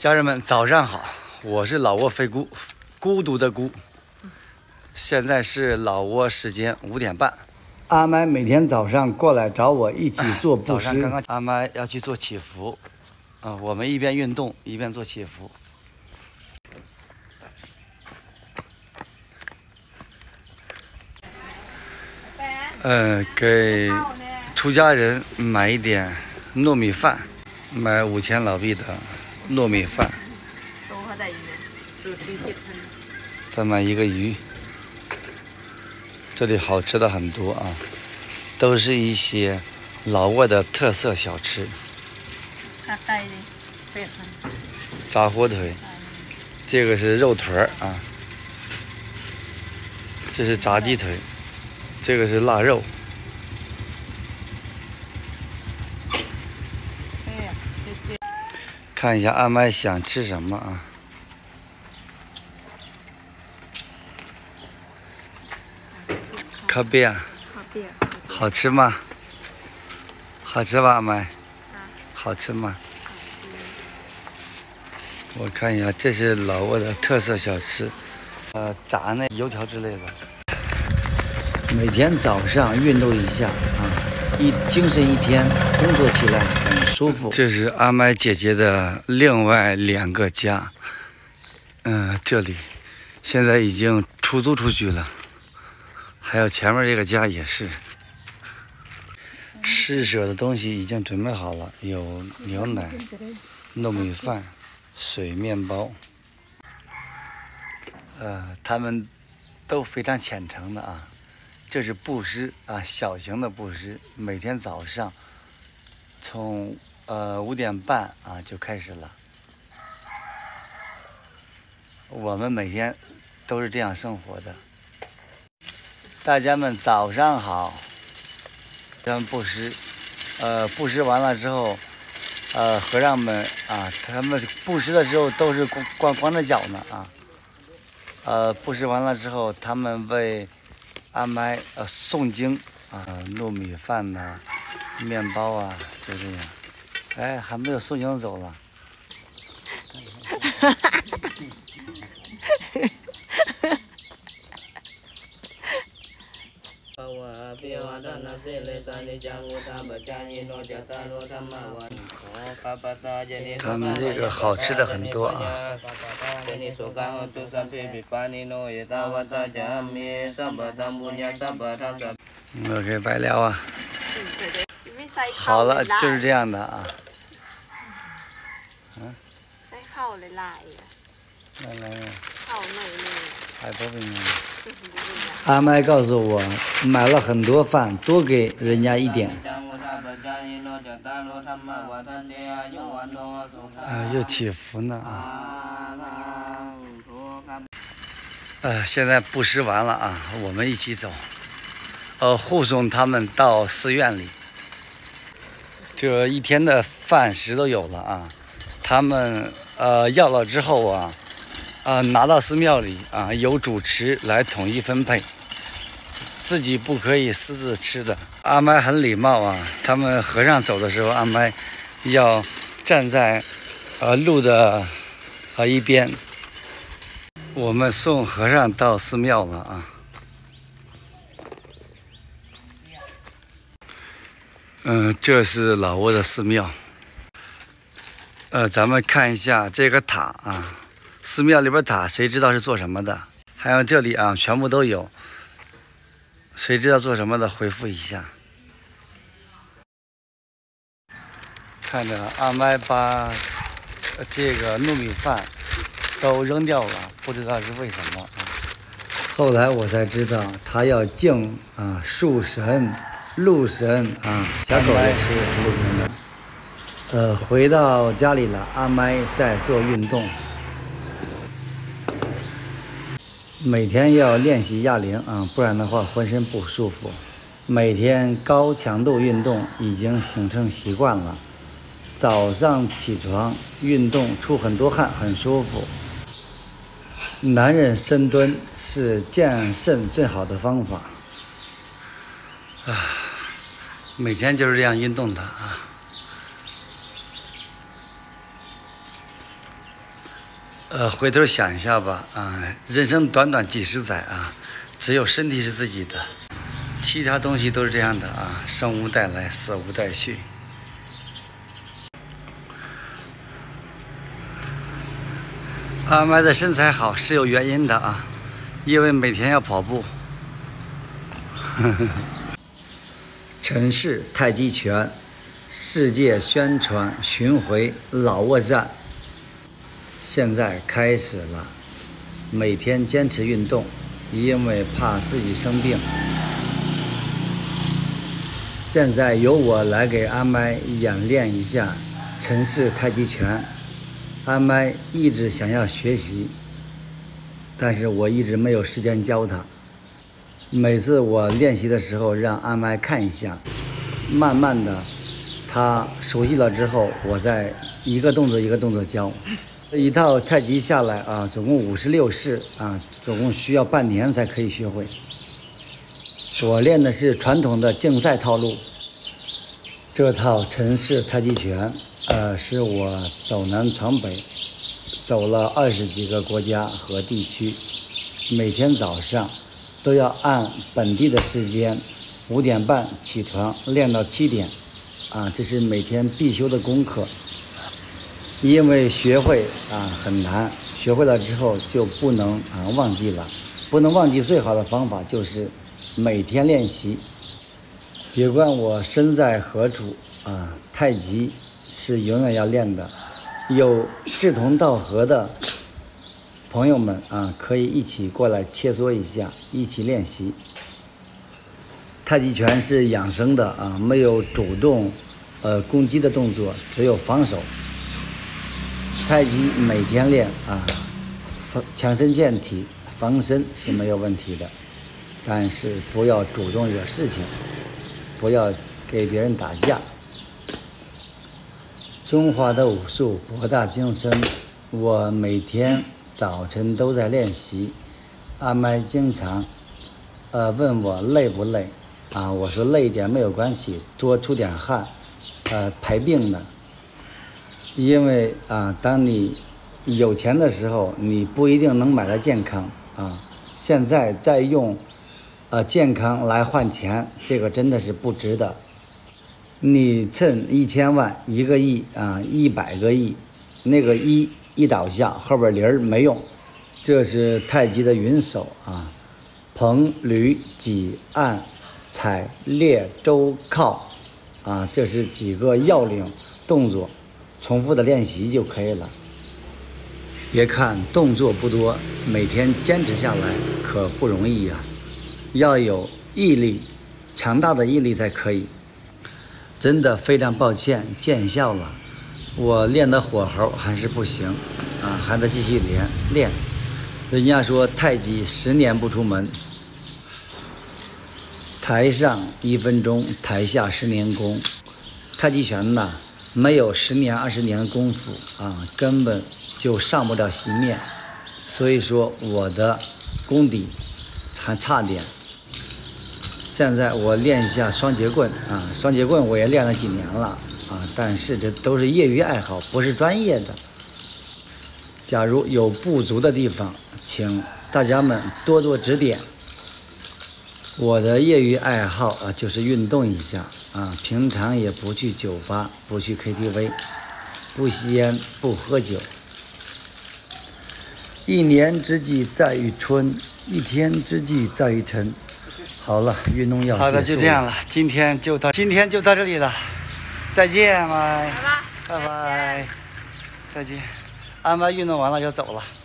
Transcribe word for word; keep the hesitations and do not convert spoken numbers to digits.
家人们，早上好，我是老挝飞姑，孤独的孤。现在是老挝时间五点半。阿麦每天早上过来找我一起做布施。刚刚阿麦要去做祈福，啊、呃，我们一边运动一边做祈福。呃，给出家人买一点糯米饭，买五千老币的糯米饭，再买一个鱼。这里好吃的很多啊，都是一些老挝的特色小吃。炸火腿，这个是肉腿儿啊，这是炸鸡腿，这个是腊肉。看一下阿麦想吃什么啊？咖啡啊，好吃吗？好吃吧，阿麦？好吃吗？我看一下，这是老挝的特色小吃，呃，炸那油条之类的。每天早上运动一下啊，一精神一天，工作起来很舒服。这是阿麦姐姐的另外两个家，嗯、呃，这里现在已经出租出去了，还有前面这个家也是。施舍的东西已经准备好了，有牛奶、糯米饭、水、面包。呃，他们都非常虔诚的啊。这是布施啊，小型的布施，每天早上从呃五点半啊就开始了。我们每天都是这样生活的。大家们早上好。咱们布施，呃，布施完了之后，呃，和尚们啊，他们布施的时候都是光光光着脚呢啊。呃，布施完了之后，他们为阿麦呃诵经啊，糯米饭呐、啊，面包啊，就这样。哎，还没有诵经走了。他们这个好吃的很多啊。OK， 白聊啊。好了，就是这样的啊。嗯。ใส่ข้าวหลายๆอ่ะอะไรอ่ะข้าวหน่อยนึง还不会呢。阿麦告诉我，买了很多饭，多给人家一点。啊，又祈福呢啊！呃，现在布施完了啊，我们一起走，呃，护送他们到寺院里。这一天的饭食都有了啊，他们呃要了之后啊。啊、呃，拿到寺庙里啊，由主持来统一分配，自己不可以私自吃的。阿麦很礼貌啊，他们和尚走的时候，阿麦要站在呃路的呃一边。我们送和尚到寺庙了啊。嗯、呃，这是老挝的寺庙。呃，咱们看一下这个塔啊。寺庙里边塔，谁知道是做什么的？还有这里啊，全部都有。谁知道做什么的，回复一下。看着阿麦把这个糯米饭都扔掉了，不知道是为什么啊。后来我才知道，他要敬啊树神、鹿神啊，小狗也是鹿神的。呃，回到家里了，阿麦在做运动。每天要练习哑铃啊，不然的话浑身不舒服。每天高强度运动已经形成习惯了。早上起床运动出很多汗，很舒服。男人深蹲是健肾最好的方法。啊，每天就是这样运动的啊。 呃，回头想一下吧，啊，人生短短几十载啊，只有身体是自己的，其他东西都是这样的啊，生无带来，死无带去。阿麦的身材好是有原因的啊，因为每天要跑步。陈氏太极拳世界宣传巡回老挝站现在开始了，每天坚持运动，因为怕自己生病。现在由我来给阿麦演练一下陈氏太极拳。阿麦一直想要学习，但是我一直没有时间教他。每次我练习的时候让阿麦看一下，慢慢的他熟悉了之后，我再一个动作一个动作教。一套太极下来啊，总共五十六式啊，总共需要半年才可以学会。我练的是传统的竞赛套路，这套陈氏太极拳呃，是我走南闯北，走了二十几个国家和地区，每天早上都要按本地的时间五点半起床练到七点，啊，这是每天必修的功课。因为学会啊很难，学会了之后就不能啊忘记了，不能忘记最好的方法就是每天练习。别管我身在何处啊，太极是永远要练的。有志同道合的朋友们啊，可以一起过来切磋一下，一起练习。太极拳是养生的啊，没有主动呃攻击的动作，只有防守。太极每天练啊，强身健体、防身是没有问题的，但是不要主动惹事情，不要给别人打架。中华的武术博大精深，我每天早晨都在练习。阿麦经常呃问我累不累啊，我说累一点没有关系，多出点汗，呃排病呢。因为啊，当你有钱的时候，你不一定能买到健康啊。现在再用呃健康来换钱，这个真的是不值得。你趁一千万、一个亿啊、一百个亿，那个一一倒下，后边零没用。这是太极的云手啊，捧、捋、挤、按、踩、列、周、靠啊，这是几个要领动作，重复的练习就可以了。别看动作不多，每天坚持下来可不容易呀、啊，要有毅力，强大的毅力才可以。真的非常抱歉，见效了，我练的火候还是不行啊，还得继续练练。人家说太极十年不出门，台上一分钟，台下十年功。太极拳呐，没有十年二十年的功夫啊，根本就上不了席面。所以说我的功底还差点。现在我练一下双截棍啊，双截棍我也练了几年了啊，但是这都是业余爱好，不是专业的。假如有不足的地方，请大家们多多指点。我的业余爱好啊，就是运动一下啊，平常也不去酒吧，不去 K T V， 不吸烟，不喝酒。一年之计在于春，一天之计在于晨。好了，运动要结束了。好的，就这样了，今天就到今天就到这里了，再见，麦，拜拜，再见。安排运动完了就走了。